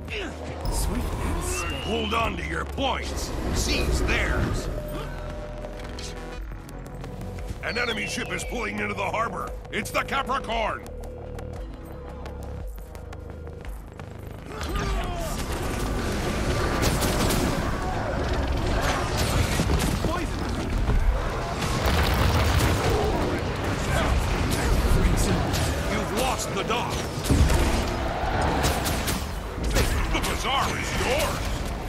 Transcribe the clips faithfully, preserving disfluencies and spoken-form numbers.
Sweet and steady. Hold on to your points. Seize theirs. An enemy ship is pulling into the harbor. It's the Capricorn. You've lost the dock. The bazaar is yours.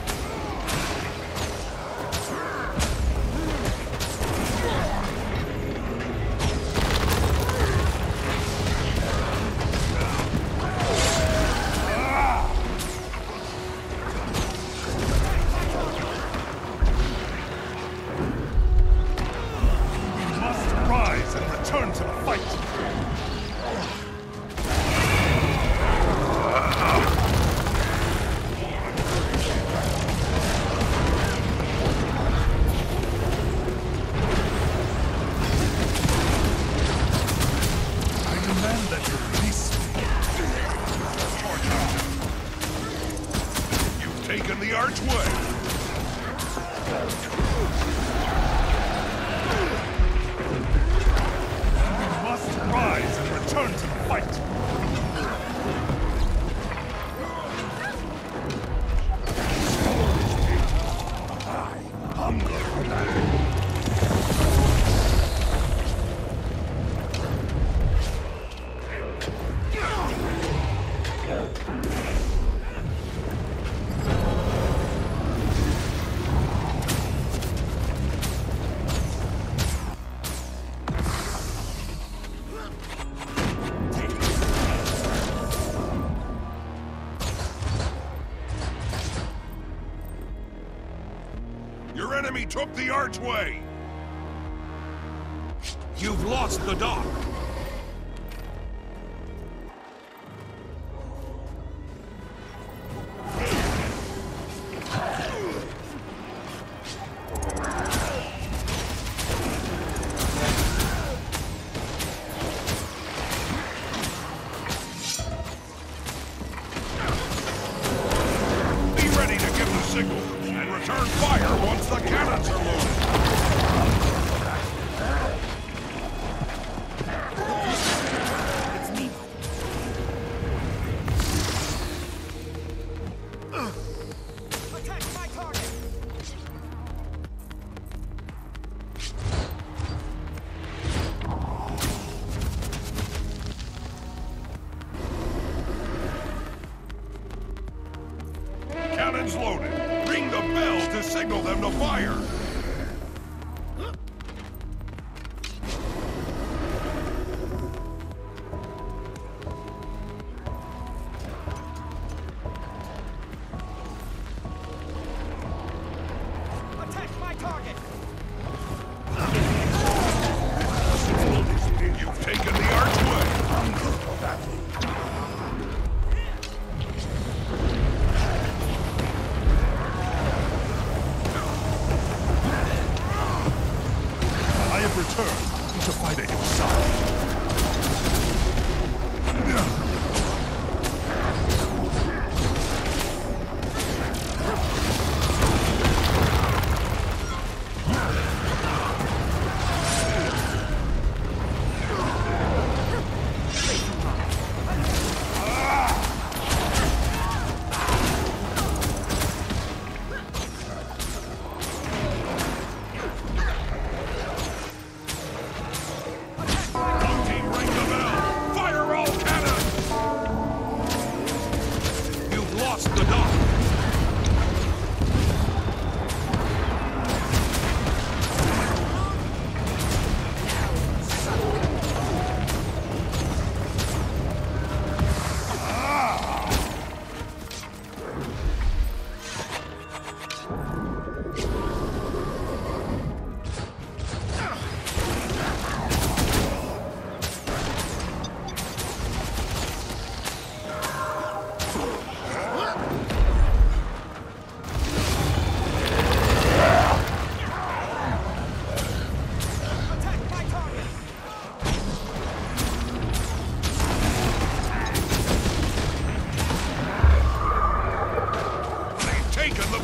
Return to the fight! I demand that you release me. You've taken the archway. Rise and return to the fight! I hunger for battle. Your enemy took the archway! You've lost the dock! Be ready to give the signal! Return fire once the cannons are loaded! It's me. Attack my target! Cannons loaded! Ring the bell to signal them to fire! Attack my target! You've taken the archway! I have returned to fight at your side.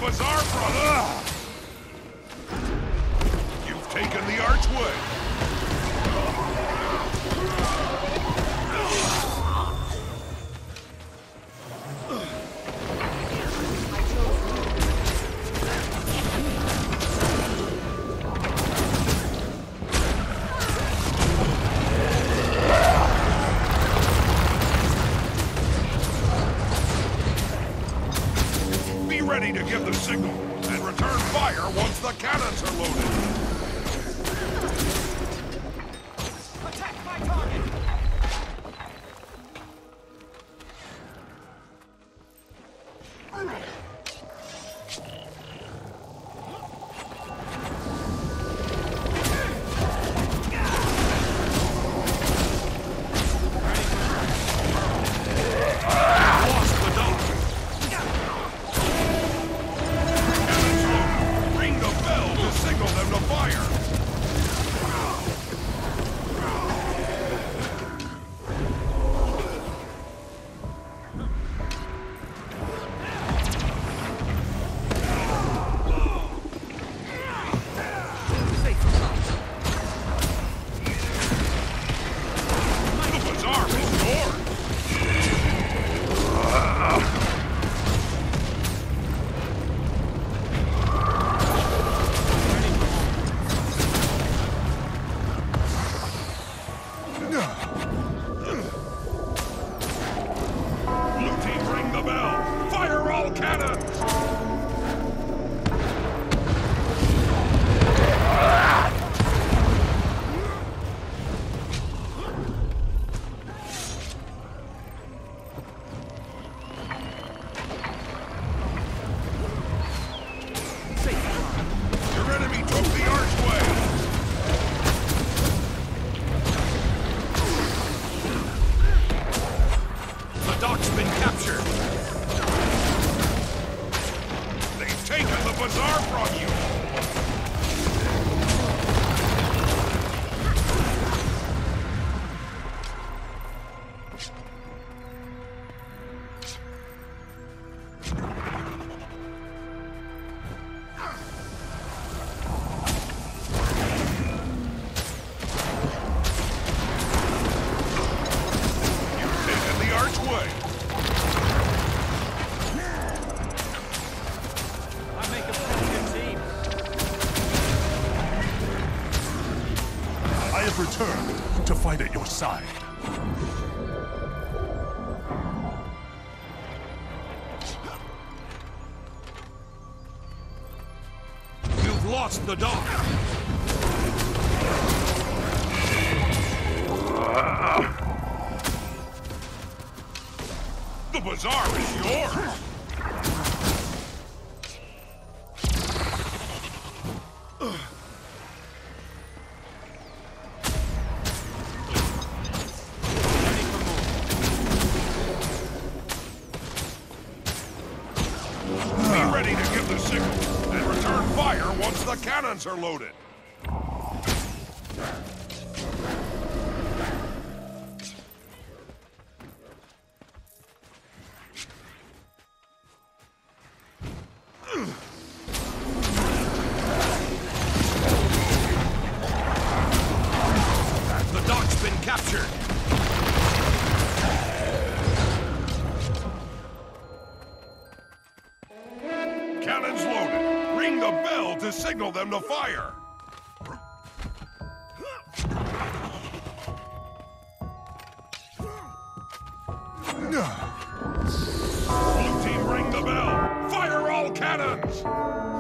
bazaar from us! You've taken the archway! Ready to give the signal and return fire once the cannons are loaded. Attack my target! Return to fight at your side. You've lost the dock. The bazaar is yours. Once the cannons are loaded. The dock's been captured. Cannons loaded. Ring the bell to signal them to fire. Blue team, ring the bell. Fire all cannons.